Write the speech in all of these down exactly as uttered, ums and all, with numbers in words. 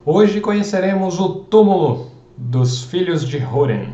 Hoje conheceremos o túmulo dos filhos de Húrin.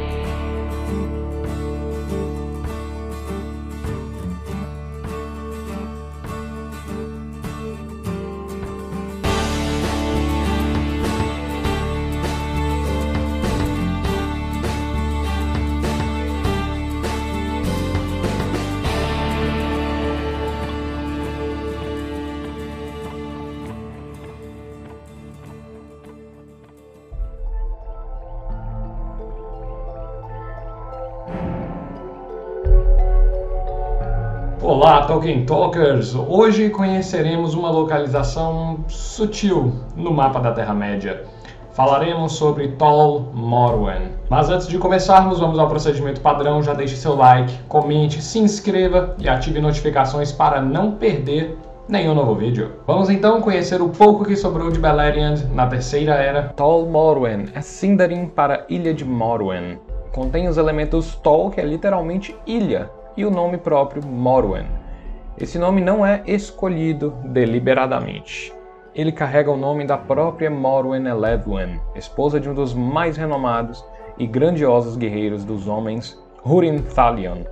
Olá, Tolkien Talkers! Hoje conheceremos uma localização sutil no mapa da Terra-média. Falaremos sobre Tol Morwen. Mas antes de começarmos, vamos ao procedimento padrão. Já deixe seu like, comente, se inscreva e ative notificações para não perder nenhum novo vídeo. Vamos então conhecer o pouco que sobrou de Beleriand na Terceira Era. Tol Morwen é Sindarin para Ilha de Morwen. Contém os elementos Tol, que é literalmente ilha, e o nome próprio Morwen. Esse nome não é escolhido deliberadamente. Ele carrega o nome da própria Morwen Eledwen, esposa de um dos mais renomados e grandiosos guerreiros dos homens, Húrin Thalion.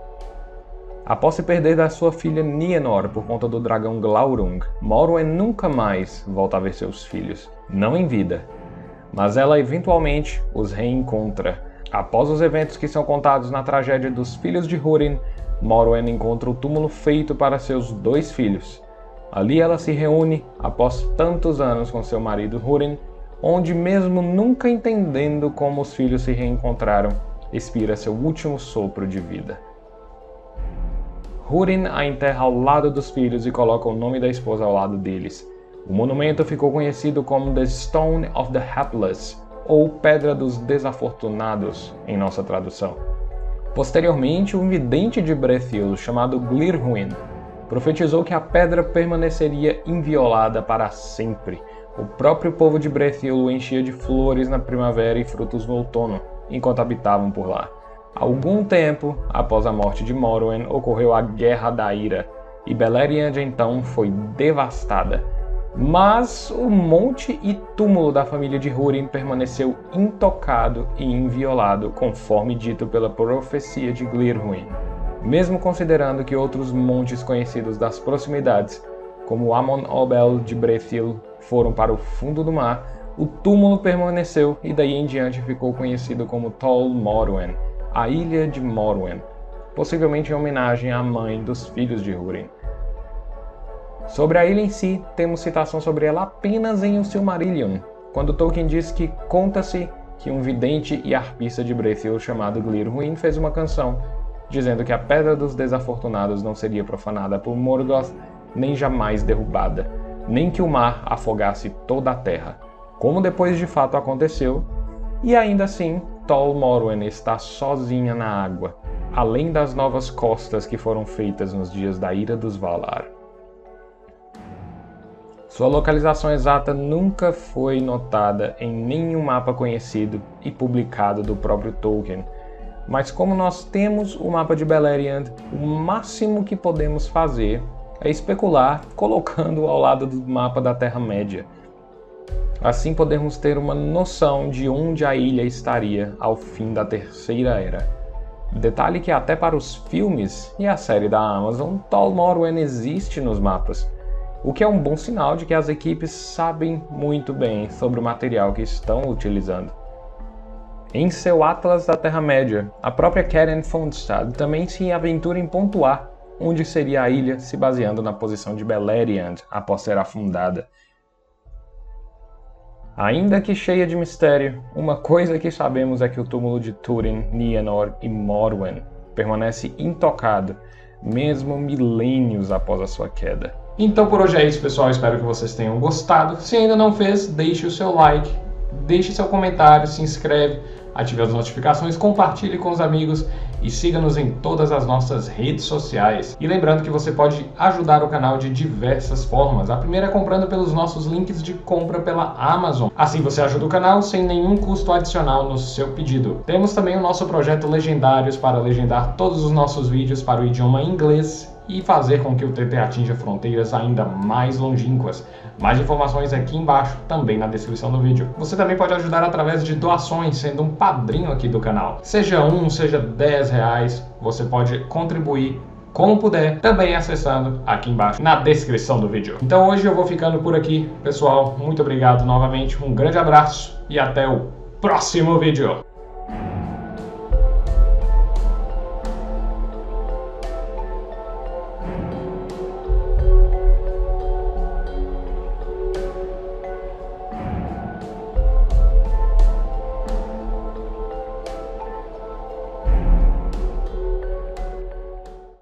Após se perder da sua filha Nienor por conta do dragão Glaurung, Morwen nunca mais volta a ver seus filhos, não em vida, mas ela eventualmente os reencontra. Após os eventos que são contados na tragédia dos filhos de Húrin, Morwen encontra o túmulo feito para seus dois filhos. Ali ela se reúne, após tantos anos, com seu marido Húrin, onde, mesmo nunca entendendo como os filhos se reencontraram, expira seu último sopro de vida. Húrin a enterra ao lado dos filhos e coloca o nome da esposa ao lado deles. O monumento ficou conhecido como The Stone of the Hapless, ou Pedra dos Desafortunados, em nossa tradução. Posteriormente, um vidente de Brethil, chamado Glirhuin, profetizou que a pedra permaneceria inviolada para sempre. O próprio povo de Brethil o enchia de flores na primavera e frutos no outono, enquanto habitavam por lá. Algum tempo após a morte de Morwen, ocorreu a Guerra da Ira, e Beleriand então foi devastada. Mas o monte e túmulo da família de Húrin permaneceu intocado e inviolado, conforme dito pela profecia de Glirhuin. Mesmo considerando que outros montes conhecidos das proximidades, como Amon Obel de Brethil, foram para o fundo do mar, o túmulo permaneceu e daí em diante ficou conhecido como Tol Morwen, a Ilha de Morwen, possivelmente em homenagem à mãe dos filhos de Húrin. Sobre a ilha em si, temos citação sobre ela apenas em O Silmarillion, quando Tolkien diz que conta-se que um vidente e arpista de Brethil chamado Glirhuin fez uma canção, dizendo que a Pedra dos Desafortunados não seria profanada por Morgoth, nem jamais derrubada, nem que o mar afogasse toda a terra, como depois de fato aconteceu, e ainda assim, Tol Morwen está sozinha na água, além das novas costas que foram feitas nos dias da Ira dos Valar. Sua localização exata nunca foi notada em nenhum mapa conhecido e publicado do próprio Tolkien, mas como nós temos o mapa de Beleriand, o máximo que podemos fazer é especular colocando-o ao lado do mapa da Terra-média. Assim podemos ter uma noção de onde a ilha estaria ao fim da Terceira Era. Detalhe que até para os filmes e a série da Amazon, Tol Morwen existe nos mapas, o que é um bom sinal de que as equipes sabem muito bem sobre o material que estão utilizando. Em seu Atlas da Terra-média, a própria Karen Fonstad também se aventura em pontuar onde seria a ilha, se baseando na posição de Beleriand após ser afundada. Ainda que cheia de mistério, uma coisa que sabemos é que o túmulo de Túrin, Nienor e Morwen permanece intocado, mesmo milênios após a sua queda. Então por hoje é isso, pessoal, espero que vocês tenham gostado. Se ainda não fez, deixe o seu like, deixe seu comentário, se inscreve, ative as notificações, compartilhe com os amigos e siga-nos em todas as nossas redes sociais. E lembrando que você pode ajudar o canal de diversas formas. A primeira é comprando pelos nossos links de compra pela Amazon. Assim você ajuda o canal sem nenhum custo adicional no seu pedido. Temos também o nosso projeto Legendários para legendar todos os nossos vídeos para o idioma inglês e fazer com que o T T atinja fronteiras ainda mais longínquas. Mais informações aqui embaixo, também na descrição do vídeo. Você também pode ajudar através de doações, sendo um padrinho aqui do canal. Seja um, seja dez reais, você pode contribuir como puder, também acessando aqui embaixo na descrição do vídeo. Então hoje eu vou ficando por aqui, pessoal. Muito obrigado novamente, um grande abraço e até o próximo vídeo.